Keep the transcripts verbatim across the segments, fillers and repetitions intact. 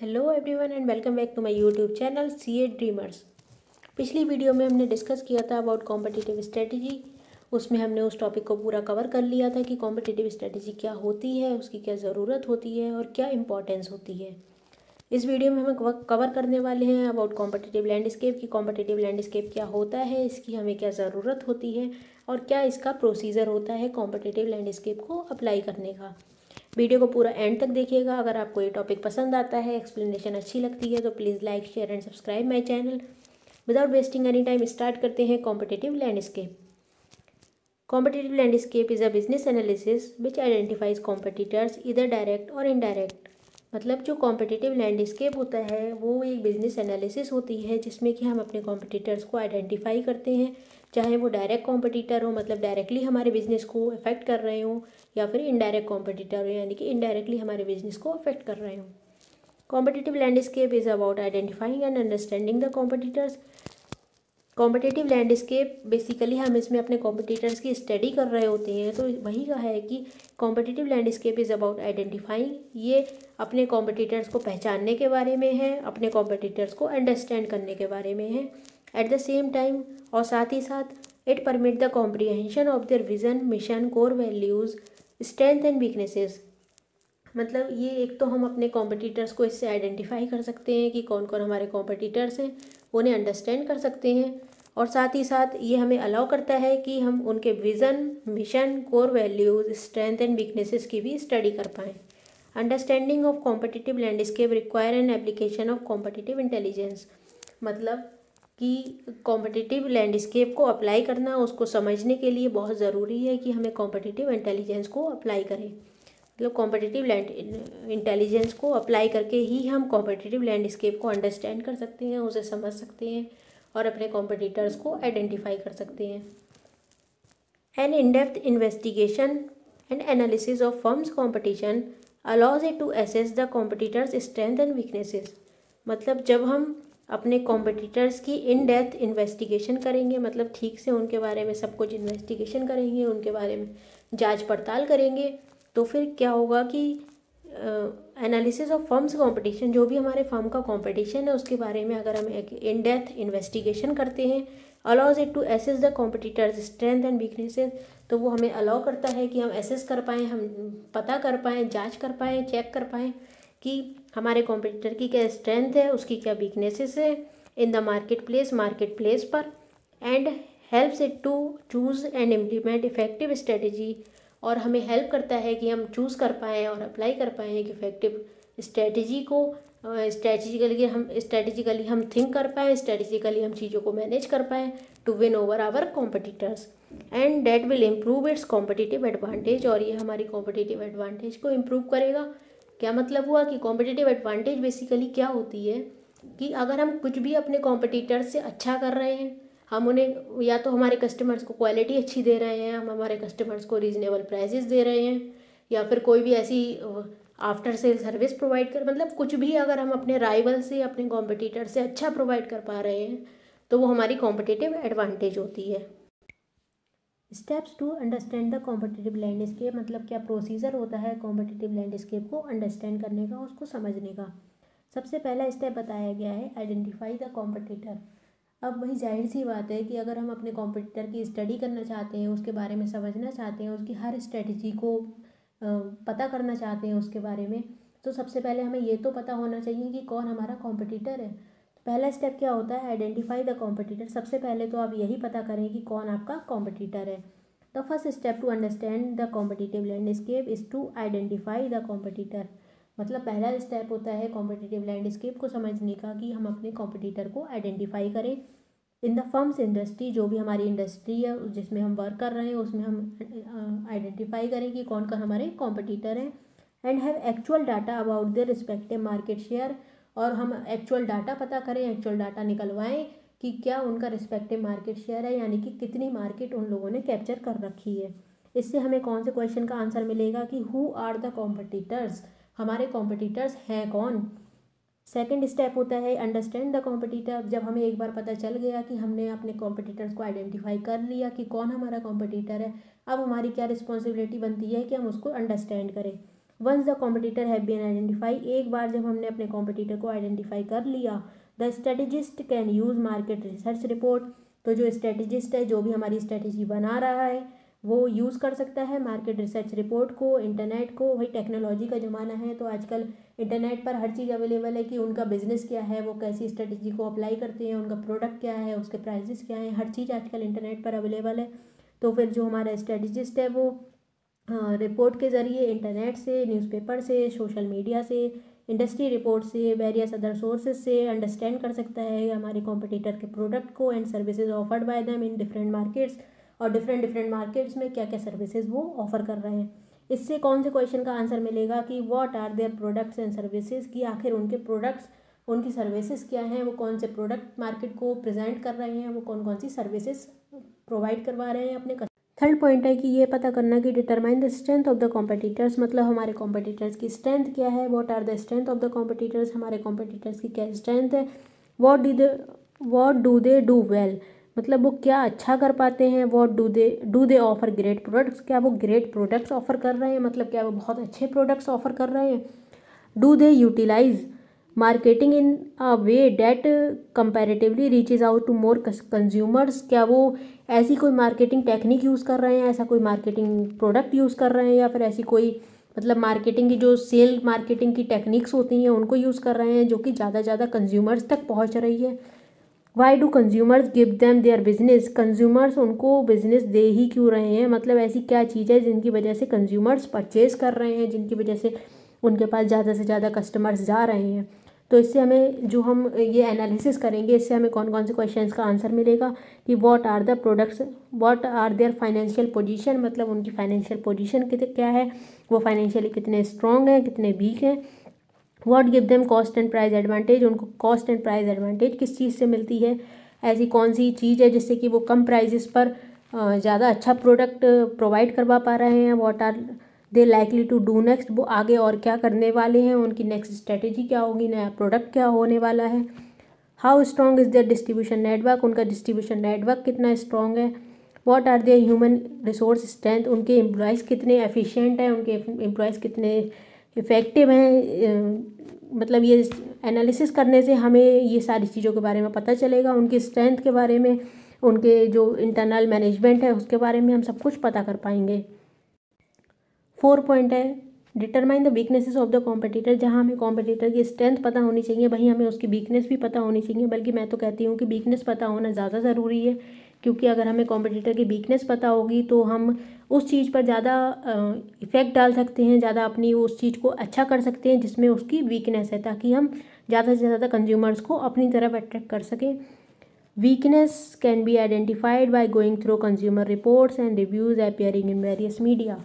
Hello everyone and welcome back to my YouTube channel C A dreamers. पिछली video में हमने discuss किया था अबाउट कॉम्पिटिटिव स्ट्रेटजी। उसमें हमने उस टॉपिक को पूरा कवर कर लिया था कि कॉम्पिटिटिव स्ट्रेटजी क्या होती है, उसकी क्या ज़रूरत होती है और क्या इंपॉर्टेंस होती है। इस वीडियो में हम कवर करने वाले हैं अबाउट कॉम्पिटिटिव लैंडस्केप की कॉम्पिटिटिव लैंडस्केप क्या होता है, इसकी हमें क्या ज़रूरत होती है और क्या इसका प्रोसीजर होता है कॉम्पिटिटिव लैंडस्केप को अप्लाई करने का। वीडियो को पूरा एंड तक देखिएगा। अगर आपको ये टॉपिक पसंद आता है, एक्सप्लेनेशन अच्छी लगती है तो please like share and subscribe my channel. Without wasting any time start करते हैं competitive landscape. Competitive landscape is a business analysis which identifies competitors इधर डायरेक्ट और इनडायरेक्ट। मतलब जो कॉम्पिटिटिव लैंडस्केप होता है वो एक बिजनेस एनालिसिस होती है जिसमें कि हम अपने कॉम्पिटिटर्स को आइडेंटिफाई करते हैं, चाहे वो डायरेक्ट कॉम्पिटिटर हो मतलब डायरेक्टली हमारे बिजनेस को अफेक्ट कर रहे हो, या फिर इनडायरेक्ट कॉम्पिटिटर हो यानी कि इनडायरेक्टली हमारे बिजनेस को अफेक्ट कर रहे हो। Competitive landscape is about identifying and understanding the competitors. Competitive landscape basically हम इसमें अपने कॉम्पिटिटर्स की स्टडी कर रहे होते हैं, तो वही कहा है कि competitive landscape is about identifying, ये अपने कॉम्पिटिटर्स को पहचानने के बारे में है, अपने कॉम्पिटिटर्स को अंडरस्टैंड करने के बारे में है। एट द सेम टाइम और साथ ही साथ it permit the comprehension of their vision, mission, core values, strength and weaknesses. मतलब ये एक तो हम अपने कॉम्पिटिटर्स को इससे आइडेंटिफाई कर सकते हैं कि कौन कौन हमारे कॉम्पिटिटर्स हैं, उन्हें अंडरस्टैंड कर सकते हैं, और साथ ही साथ ये हमें अलाउ करता है कि हम उनके vision, mission, core values, strength and weaknesses की भी स्टडी कर पाएँ। Understanding of competitive landscape require an application of competitive intelligence. मतलब कि कॉम्पिटिटिव लैंडस्केप को अप्लाई करना, उसको समझने के लिए बहुत ज़रूरी है कि हमें कॉम्पिटिटिव इंटेलिजेंस को अप्लाई करें। मतलब कॉम्पिटिटिव लैंड इंटेलिजेंस को अप्लाई करके ही हम कॉम्पिटिटिव लैंडस्केप को अंडरस्टैंड कर सकते हैं, उसे समझ सकते हैं और अपने कॉम्पिटिटर्स को आइडेंटिफाई कर सकते हैं। An in depth investigation and analysis of firms competition allows it to assess the competitors strength and weaknesses. मतलब जब हम अपने कॉम्पिटिटर्स की इन डेप्थ इन्वेस्टिगेशन करेंगे, मतलब ठीक से उनके बारे में सब कुछ इन्वेस्टिगेशन करेंगे, उनके बारे में जांच पड़ताल करेंगे, तो फिर क्या होगा कि एनालिसिस ऑफ फर्म्स कंपटीशन, जो भी हमारे फर्म का कंपटीशन है उसके बारे में अगर हम एक इन डेप्थ इन्वेस्टिगेशन करते हैं, allows it to assess the competitors strength and weaknesses, तो वो हमें अलाउ करता है कि हम एसेस कर पाएँ, हम पता कर पाएँ, जांच कर पाएँ, चेक कर पाएँ कि हमारे कॉम्पिटिटर की क्या स्ट्रेंथ है, उसकी क्या वीकनेसेस है in the market place market place पर, and helps it to choose and implement effective strategy. और हमें हेल्प करता है कि हम चूज़ कर पाएँ और अप्लाई कर पाएँ एक इफेक्टिव स्ट्रेटजी को। स्ट्रेटजिकली हम स्ट्रेटजिकली हम थिंक कर पाएँ, स्ट्रेटजिकली हम चीज़ों को मैनेज कर पाएँ to win over our competitors, and that will improve its competitive advantage. और ये हमारी कॉम्पिटिटिव एडवांटेज को इम्प्रूव करेगा। क्या मतलब हुआ कि कॉम्पिटिटिव एडवांटेज बेसिकली क्या होती है कि अगर हम कुछ भी अपने कॉम्पिटिटर्स से अच्छा कर रहे हैं, हम उन्हें या तो हमारे कस्टमर्स को क्वालिटी अच्छी दे रहे हैं, हम हमारे कस्टमर्स को रीज़नेबल प्राइसेस दे रहे हैं, या फिर कोई भी ऐसी आफ्टर सेल सर्विस प्रोवाइड कर, मतलब कुछ भी अगर हम अपने राइवल से, अपने कॉम्पिटिटर से अच्छा प्रोवाइड कर पा रहे हैं तो वो हमारी कॉम्पिटिटिव एडवांटेज होती है। Steps to understand the competitive landscape. मतलब क्या प्रोसीजर होता है कॉम्पिटिटिव लैंडस्केप को अंडरस्टैंड करने का, उसको समझने का। सबसे पहला स्टेप बताया गया है आइडेंटिफाई द कॉम्पिटिटर। अब वही जाहिर सी बात है कि अगर हम अपने कॉम्पिटिटर की स्टडी करना चाहते हैं, उसके बारे में समझना चाहते हैं, उसकी हर स्ट्रेटजी को पता करना चाहते हैं उसके बारे में, तो सबसे पहले हमें ये तो पता होना चाहिए कि कौन हमारा कॉम्पिटिटर है। तो पहला स्टेप क्या होता है, आइडेंटिफाई द कॉम्पिटिटर। सबसे पहले तो आप यही पता करें कि कौन आपका कॉम्पिटिटर है। The first step to understand the competitive landscape is to identify the competitor. मतलब पहला स्टेप होता है कॉम्पिटिटिव लैंडस्केप को समझने का कि हम अपने कॉम्पिटिटर को आइडेंटिफाई करें। इन द फर्म्स इंडस्ट्री, जो भी हमारी इंडस्ट्री है जिसमें हम वर्क कर रहे हैं उसमें हम आइडेंटिफाई करें कि कौन कौन हमारे कॉम्पिटिटर हैं, and have actual data about their respective market share. और हम एक्चुअल डाटा पता करें, एक्चुअल डाटा निकलवाएं कि क्या उनका रिस्पेक्टिव मार्केट शेयर है, यानी कि कितनी मार्केट उन लोगों ने कैप्चर कर रखी है। इससे हमें कौन से क्वेश्चन का आंसर मिलेगा कि हु आर द कॉम्पिटिटर्स, हमारे कॉम्पिटिटर्स हैं कौन। सेकेंड स्टेप होता है अंडरस्टैंड द कॉम्पिटिटर। जब हमें एक बार पता चल गया कि हमने अपने कॉम्पिटिटर्स को आइडेंटिफाई कर लिया कि कौन हमारा कॉम्पिटिटर है, अब हमारी क्या रिस्पॉन्सिबिलिटी बनती है कि हम उसको अंडरस्टैंड करें। Once the competitor have been identify, एक बार जब हमने अपने कॉम्पिटिटर को आइडेंटिफाई कर लिया, the strategist can use market research report, तो जो स्ट्रेटेजिस्ट है, जो भी हमारी स्ट्रेटेजी बना रहा है, वो यूज़ कर सकता है मार्केट रिसर्च रिपोर्ट को, इंटरनेट को। वही टेक्नोलॉजी का ज़माना है, तो आजकल इंटरनेट पर हर चीज़ अवेलेबल है कि उनका बिजनेस क्या है, वो कैसी स्ट्रेटेजी को अप्लाई करते हैं, उनका प्रोडक्ट क्या है, उसके प्राइसेस क्या हैं, हर चीज़ आजकल इंटरनेट पर अवेलेबल है। तो फिर जो हमारा स्ट्रेटेजिस्ट है वो रिपोर्ट के ज़रिए इंटरनेट से, न्यूज़पेपर से, सोशल मीडिया से, इंडस्ट्री रिपोर्ट से, वेरियस अदर सोर्सेज से अंडरस्टैंड कर सकता है हमारे कॉम्पिटिटर के प्रोडक्ट को and services offered by them in different markets, और डिफरेंट डिफरेंट मार्केट्स में क्या क्या सर्विसेज वो ऑफर कर रहे हैं। इससे कौन से क्वेश्चन का आंसर मिलेगा कि what are their products and services, कि आखिर उनके प्रोडक्ट्स, उनकी सर्विसेज क्या हैं, वो कौन से प्रोडक्ट मार्केट को प्रेजेंट कर रहे हैं, वो कौन कौन सी सर्विसेज प्रोवाइड करवा रहे हैं अपने। थर्ड पॉइंट है कि ये पता करना कि determine the strength of the competitors, मतलब हमारे कॉम्पिटिटर्स की स्ट्रेंथ क्या है, what are the strength of the competitors, हमारे कॉम्पिटिटर्स की क्या स्ट्रेंथ है, what do they what do they do well, मतलब वो क्या अच्छा कर पाते हैं, what do they do they offer great products, क्या वो ग्रेट प्रोडक्ट्स ऑफर कर रहे हैं, मतलब क्या वो बहुत अच्छे प्रोडक्ट्स ऑफर कर रहे हैं, do they utilize marketing in a way that comparatively reaches out to more consumers, क्या वो ऐसी कोई मार्केटिंग टेक्निक यूज़ कर रहे हैं, ऐसा कोई मार्केटिंग प्रोडक्ट यूज़ कर रहे हैं, या फिर ऐसी कोई मतलब मार्केटिंग की जो सेल मार्केटिंग की टेक्निक्स होती हैं उनको यूज़ कर रहे हैं जो कि ज़्यादा ज़्यादा कंज्यूमर्स तक पहुंच रही है। Why do consumers give them their business, consumers उनको बिजनेस दे ही क्यों रहे हैं, मतलब ऐसी क्या चीज़ है जिनकी वजह से कंज्यूमर्स परचेज कर रहे हैं, जिनकी वजह से उनके पास ज़्यादा से ज़्यादा कस्टमर्स जा रहे हैं। तो इससे हमें जो हम ये एनालिसिस करेंगे, इससे हमें कौन कौन से क्वेश्चंस का आंसर मिलेगा कि what are the products, what are their financial position, मतलब उनकी फाइनेंशियल पोजीशन कितने क्या है, वो फाइनेंशियली कितने स्ट्रॉन्ग हैं, कितने वीक हैं, what give them cost and price advantage, उनको कॉस्ट एंड प्राइस एडवांटेज किस चीज़ से मिलती है, ऐसी कौन सी चीज़ है जिससे कि वो कम प्राइजेस पर ज़्यादा अच्छा प्रोडक्ट प्रोवाइड करवा पा रहे हैं, what are they likely to do next, वो आगे और क्या करने वाले हैं, उनकी नेक्स्ट स्ट्रेटेजी क्या होगी, नया प्रोडक्ट क्या होने वाला है, how strong is their distribution network, उनका डिस्ट्रीब्यूशन नेटवर्क कितना स्ट्रॉन्ग है, what are their human resource strength, उनके एम्प्लॉयज़ कितने एफिशिएंट हैं, उनके एम्प्लॉयज़ कितने इफ़ेक्टिव हैं, मतलब ये एनालिसिस करने से हमें ये सारी चीज़ों के बारे में पता चलेगा, उनकी स्ट्रेंथ के बारे में, उनके जो इंटरनल मैनेजमेंट है उसके बारे में हम सब कुछ पता कर पाएंगे। फोर पॉइंट है determine the weaknesses of the competitor, जहाँ हमें कॉम्पिटिटर की स्ट्रेंथ पता होनी चाहिए, वहीं हमें उसकी वीकनेस भी पता होनी चाहिए, बल्कि मैं तो कहती हूँ कि वीकनेस पता होना ज़्यादा ज़रूरी है, क्योंकि अगर हमें कॉम्पिटिटर की वीकनेस पता होगी तो हम उस चीज़ पर ज़्यादा इफ़ेक्ट डाल सकते हैं, ज़्यादा अपनी उस चीज़ को अच्छा कर सकते हैं जिसमें उसकी वीकनेस है, ताकि हम ज़्यादा से ज़्यादा कंज्यूमर्स को अपनी तरफ अट्रैक्ट कर सकें। Weakness can be identified by going through consumer reports and reviews appearing in various media.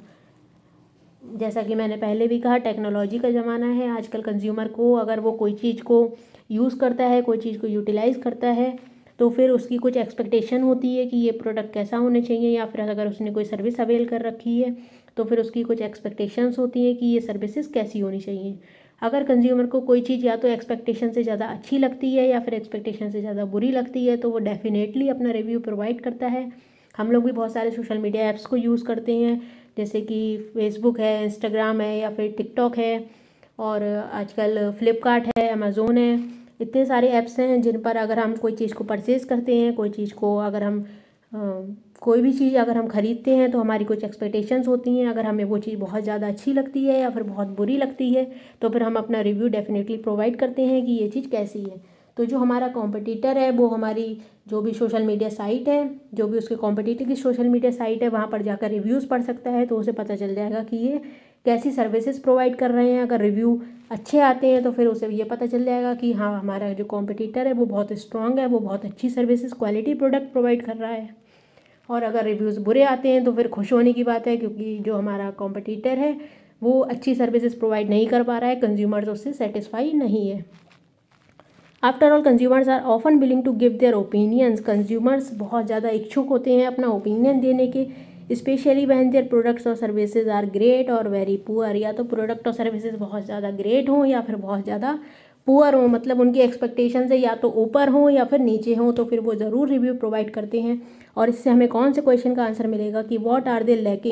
जैसा कि मैंने पहले भी कहा, टेक्नोलॉजी का ज़माना है, आजकल कंज्यूमर को अगर वो कोई चीज़ को यूज़ करता है, कोई चीज़ को यूटिलाइज़ करता है, तो फिर उसकी कुछ एक्सपेक्टेशन होती है कि ये प्रोडक्ट कैसा होना चाहिए, या फिर अगर उसने कोई सर्विस अवेल कर रखी है तो फिर उसकी कुछ एक्सपेक्टेशंस होती हैं कि ये सर्विसेज कैसी होनी चाहिए। अगर कंज्यूमर को कोई चीज़ या तो एक्सपेक्टेशन से ज़्यादा अच्छी लगती है या फिर एक्सपेक्टेशन से ज़्यादा बुरी लगती है, तो वो डेफिनेटली अपना रिव्यू प्रोवाइड करता है। हम लोग भी बहुत सारे सोशल मीडिया ऐप्स को यूज़ करते हैं, जैसे कि फेसबुक है, इंस्टाग्राम है, या फिर टिकटॉक है, और आजकल फ्लिपकार्ट है, अमेज़ोन है, इतने सारे ऐप्स हैं जिन पर अगर हम कोई चीज़ को परचेज़ करते हैं, कोई चीज़ को अगर हम आ, कोई भी चीज़ अगर हम ख़रीदते हैं तो हमारी कुछ एक्सपेक्टेशंस होती हैं। अगर हमें वो चीज़ बहुत ज़्यादा अच्छी लगती है या फिर बहुत बुरी लगती है तो फिर हम अपना रिव्यू डेफिनेटली प्रोवाइड करते हैं कि ये चीज़ कैसी है। तो जो हमारा कॉम्पिटिटर है वो हमारी जो भी सोशल मीडिया साइट है, जो भी उसके कॉम्पिटिटर की सोशल मीडिया साइट है, वहाँ पर जाकर रिव्यूज़ पढ़ सकता है, तो उसे पता चल जाएगा कि ये कैसी सर्विसेज प्रोवाइड कर रहे हैं। अगर रिव्यू अच्छे आते हैं तो फिर उसे ये पता चल जाएगा कि हाँ, हमारा जो कॉम्पिटिटर है वो बहुत स्ट्रॉन्ग है, वो बहुत अच्छी सर्विसेज क्वालिटी प्रोडक्ट प्रोवाइड कर रहा है। और अगर रिव्यूज़ बुरे आते हैं तो फिर खुश होने की बात है, क्योंकि जो हमारा कॉम्पिटिटर है वो अच्छी सर्विसेज प्रोवाइड नहीं कर पा रहा है, कंज्यूमर्स उससे सेटिस्फाई नहीं है। After all consumers are often willing to give their opinions, consumers बहुत ज़्यादा इच्छुक होते हैं अपना ओपिनियन देने के, स्पेशली व्हेन देयर प्रोडक्ट्स और सर्विसेज आर ग्रेट और वेरी पुअर। या तो प्रोडक्ट और सर्विसेज बहुत ज़्यादा ग्रेट हों या फिर बहुत ज़्यादा पुअर हों, मतलब उनकी एक्सपेक्टेशन से या तो ऊपर हों या फिर नीचे हों, तो फिर वो ज़रूर रिव्यू प्रोवाइड करते हैं। और इससे हमें कौन से क्वेश्चन का आंसर मिलेगा कि व्हाट आर दे लैकिंग,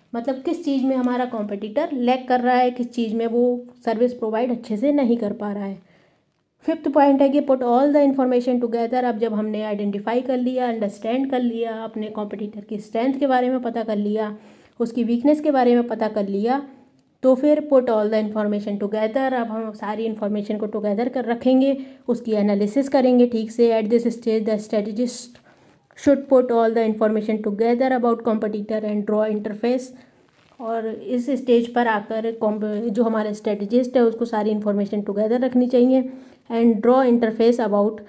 मतलब किस चीज़ में हमारा कॉम्पिटिटर लैग कर रहा है, किस चीज़ में वो सर्विस प्रोवाइड अच्छे से नहीं कर पा रहा है। फिफ्थ पॉइंट है कि put all the information together. अब जब हमने आइडेंटिफाई कर लिया, अंडरस्टैंड कर लिया, अपने कॉम्पिटिटर की स्ट्रेंथ के बारे में पता कर लिया, उसकी वीकनेस के बारे में पता कर लिया, तो फिर put all the information together. अब हम सारी इन्फॉर्मेशन को टुगेदर कर रखेंगे, उसकी एनालिसिस करेंगे ठीक से। At this stage the strategist should put all the information together about competitor and draw interface. और इस स्टेज पर आकर जो हमारा स्ट्रेटजिस्ट है उसको सारी इन्फॉर्मेशन टुगेदर रखनी चाहिए एंड ड्रॉ इंटरफेस अबाउट,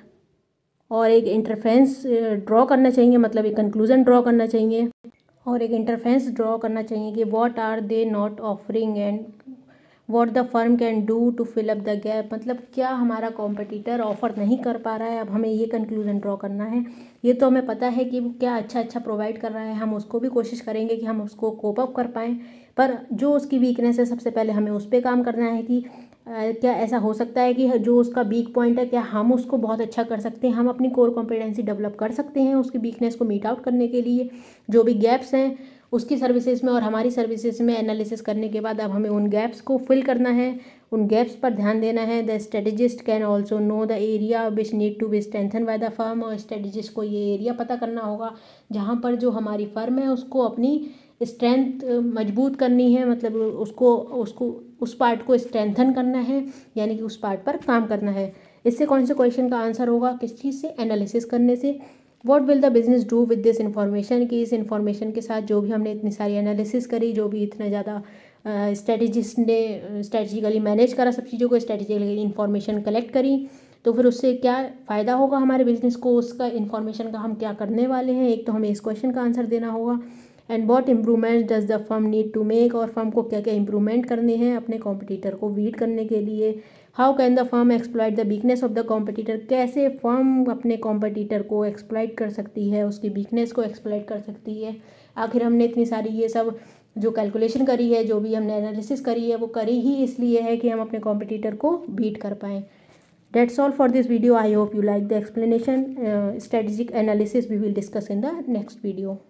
और एक इंटरफेस ड्रॉ करना चाहिए, मतलब एक कंक्लूजन ड्रॉ करना चाहिए और एक इंटरफेस ड्रॉ करना चाहिए कि what are they not offering and what the firm can do to fill up the gap. मतलब क्या हमारा कॉम्पिटिटर ऑफ़र नहीं कर पा रहा है, अब हमें ये कंक्लूजन ड्रॉ करना है। ये तो हमें पता है कि वो क्या अच्छा अच्छा प्रोवाइड कर रहा है, हम उसको भी कोशिश करेंगे कि हम उसको कोप अप कर पाएँ, पर जो उसकी वीकनेस है सबसे पहले हमें उस पर काम करना है कि आ, क्या ऐसा हो सकता है कि जो उसका वीक पॉइंट है क्या हम उसको बहुत अच्छा कर सकते हैं, हम अपनी कोर कॉम्पिटेंसी डेवलप कर सकते हैं उसकी वीकनेस को मीट आउट करने के लिए। जो भी गैप्स हैं उसकी सर्विसेज में और हमारी सर्विसेज में एनालिसिस करने के बाद अब हमें उन गैप्स को फिल करना है, उन गैप्स पर ध्यान देना है। The strategist can also know the area which need to be strengthen by the firm. और स्ट्रेटजिस्ट को ये एरिया पता करना होगा जहाँ पर जो हमारी फर्म है उसको अपनी स्ट्रेंथ मजबूत करनी है, मतलब उसको उसको उस पार्ट को स्ट्रेंथन करना है, यानी कि उस पार्ट पर काम करना है। इससे कौन से क्वेश्चन का आंसर होगा, किस चीज़ से, एनालिसिस करने से। What will the business do with this information, कि इस इन्फॉर्मेशन के साथ जो भी हमने इतनी सारी एनालिसिस करी, जो भी इतना ज़्यादा स्ट्रेटजिस्ट ने स्ट्रेटजिकली मैनेज करा सब चीज़ों को, स्ट्रेटजिकली इन्फॉर्मेशन कलेक्ट करी, तो फिर उससे क्या फ़ायदा होगा हमारे बिजनेस को, उसका इन्फॉर्मेशन का हम क्या करने वाले हैं। एक तो हमें इस क्वेश्चन का आंसर देना होगा। And what improvement does the firm need to make, और फर्म को क्या क्या इम्प्रूवमेंट करने हैं अपने कॉम्पिटिटर को बीट करने के लिए। How can the firm exploit the weakness of the competitor, कैसे फर्म अपने कॉम्पिटिटर को एक्सप्लॉइट कर सकती है, उसकी वीकनेस को एक्सप्लॉइट कर सकती है। आखिर हमने इतनी सारी ये सब जो कैलकुलेशन करी है, जो भी हमने एनालिसिस करी है, वो करी ही इसलिए है कि हम अपने कॉम्पिटिटर को बीट कर पाएँ। That's all for this video. I hope you like the explanation. Uh, strategic analysis we will discuss in the next video.